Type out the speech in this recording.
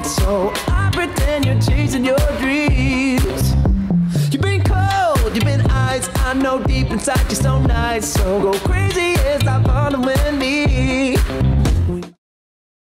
night, so I pretend you're chasing your dreams. You've been cold, you've been ice, I know deep inside you're so nice, so go crazy